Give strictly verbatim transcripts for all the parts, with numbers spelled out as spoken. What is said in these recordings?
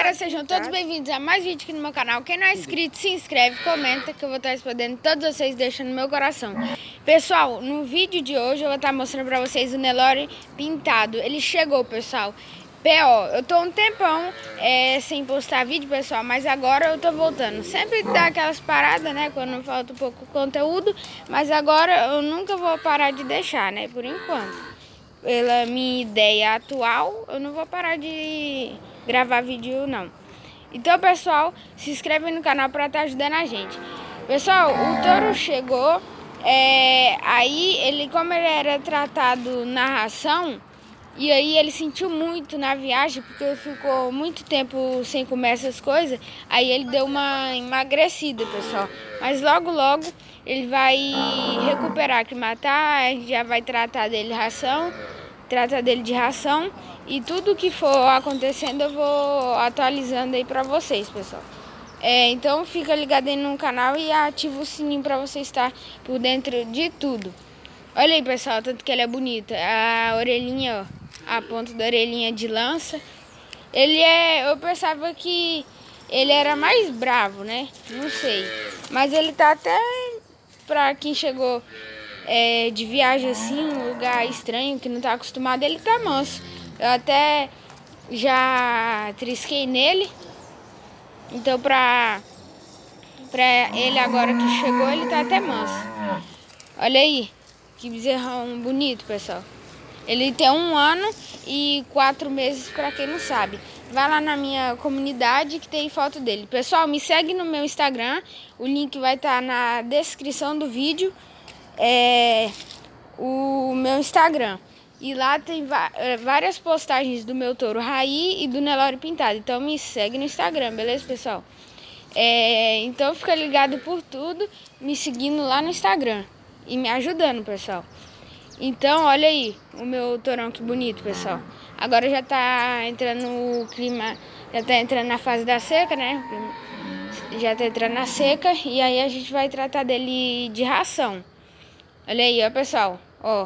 galera, sejam todos bem-vindos a mais vídeo aqui no meu canal. Quem não é inscrito, se inscreve, comenta, que eu vou estar respondendo todos vocês, deixando no meu coração. Pessoal, no vídeo de hoje eu vou estar mostrando pra vocês o Nelore pintado. Ele chegou, pessoal. P O, eu tô um tempão é, sem postar vídeo, pessoal, mas agora eu tô voltando. Sempre dá aquelas paradas, né, quando falta um pouco de conteúdo, mas agora eu nunca vou parar de deixar, né, por enquanto. Pela minha ideia atual, eu não vou parar de gravar vídeo, não. Então, pessoal, se inscreve no canal para estar ajudando a gente. Pessoal, o touro chegou, é, aí ele, como ele era tratado na ração, e aí ele sentiu muito na viagem, porque ficou muito tempo sem comer essas coisas, aí ele deu uma emagrecida, pessoal. Mas logo, logo ele vai recuperar, aclimatar, a gente já vai tratar dele ração, tratar dele de ração, e tudo que for acontecendo eu vou atualizando aí pra vocês, pessoal. É, então fica ligado aí no canal e ativa o sininho pra você estar por dentro de tudo. Olha aí, pessoal, tanto que ele é bonito. A orelhinha, ó. A ponta da orelhinha de lança. Ele é... Eu pensava que ele era mais bravo, né? Não sei. Mas ele tá até... Pra quem chegou é, de viagem assim, um lugar estranho, que não tá acostumado, ele tá manso. Eu até já trisquei nele. Então pra... Pra ele agora que chegou, ele tá até manso. Olha aí. Que bezerrão bonito, pessoal. Ele tem um ano e quatro meses, pra quem não sabe. Vai lá na minha comunidade que tem foto dele. Pessoal, me segue no meu Instagram. O link vai estar na descrição do vídeo. É o meu Instagram. E lá tem várias postagens do meu touro Raí e do Nelore pintado. Então me segue no Instagram, beleza, pessoal? É, então fica ligado por tudo, me seguindo lá no Instagram. E me ajudando, pessoal. Então, olha aí o meu tourão, que bonito, pessoal. Agora já tá entrando o clima, já tá entrando na fase da seca, né? Já tá entrando na seca e aí a gente vai tratar dele de ração. Olha aí, ó, pessoal. Ó.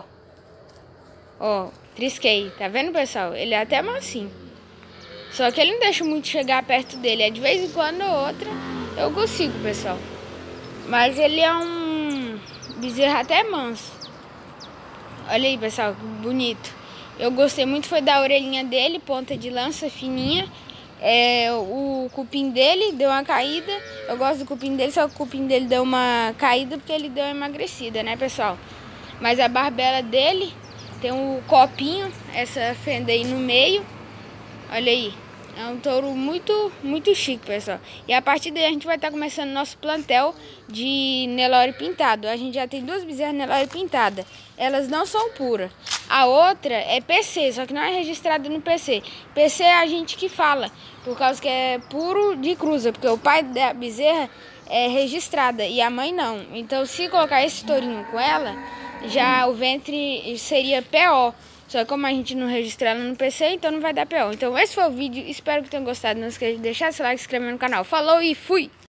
Ó, trisquei. Tá vendo, pessoal? Ele é até mansinho. Só que ele não deixa muito chegar perto dele. É de vez em quando ou outra eu consigo, pessoal. Mas ele é um bezerro até manso. Olha aí, pessoal, que bonito. Eu gostei muito foi da orelhinha dele, ponta de lança fininha. É, o cupim dele deu uma caída. Eu gosto do cupim dele, só que o cupim dele deu uma caída porque ele deu uma emagrecida, né, pessoal? Mas a barbela dele tem um copinho, essa fenda aí no meio. Olha aí. É um touro muito, muito chique, pessoal. E a partir daí a gente vai estar começando nosso plantel de Nelore pintado. A gente já tem duas bezerras Nelore pintada. Elas não são puras. A outra é P C, só que não é registrada no P C. P C é a gente que fala, por causa que é puro de cruza. Porque o pai da bezerra é registrada e a mãe não. Então se colocar esse tourinho com ela, já o ventre seria P O. Só que como a gente não registra ela no P C, então não vai dar P O. Então esse foi o vídeo, espero que tenham gostado. Não esqueça de deixar seu like e se inscrever no canal. Falou e fui!